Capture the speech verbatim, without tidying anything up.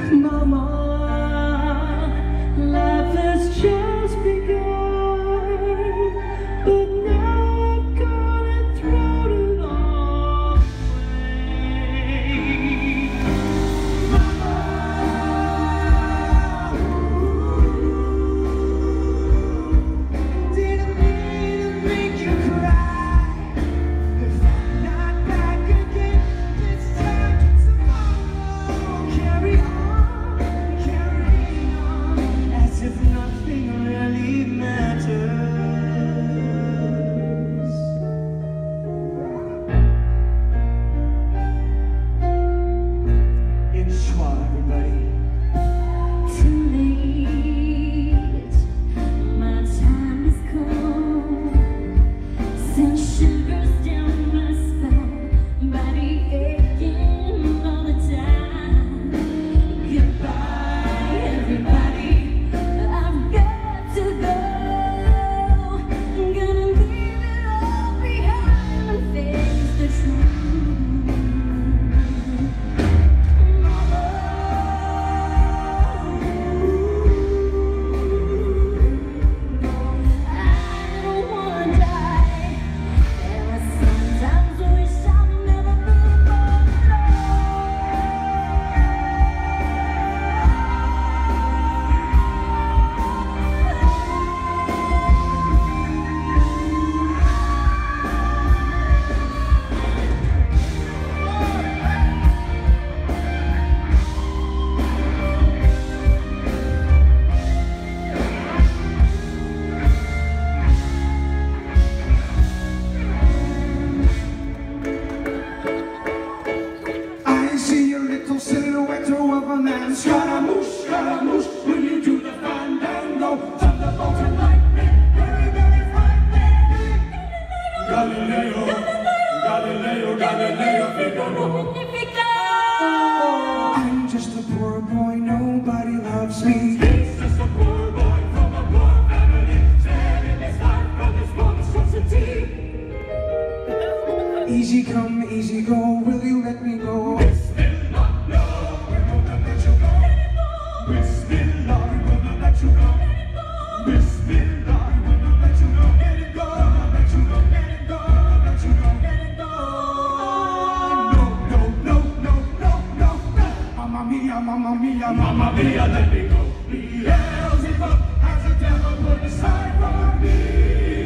Mama, life has just begun, but now I've got it thrown it all away. Mama, didn't mean to make you cry. If I'm not back again this time tomorrow, carry on, carry on, as if nothing really matters. In Schwa, everybody. Too late, my time has come. Send shivers down my spine, body aching all the time. Goodbye, everybody, I've got to go. I'm gonna leave it all behind and face the truth. I don't wanna die, and I sometimes wish I'd never been born at I see a little silhouette of a man. Scaramouche, Scaramouche, when you do the fandango. Thunderbolt and lightning, very, very frightening. Galileo, Galileo, Galileo, Figaro. I'm just a poor boy, nobody loves me. He's just a poor boy from a poor family, sparing his life from this monstrosity. Easy come, easy go, will you let me go? Bismillah, no, we're gonna let you go. Bismillah, we're gonna let you go. Bismillah, we're gonna let you go. Let it go, let you go, let it go, let you go, let it go. No, no, no, no, no, no, no. Mamma mia, mamma mia, mamma mia, let me go. Beelzebub has a devil put aside for me.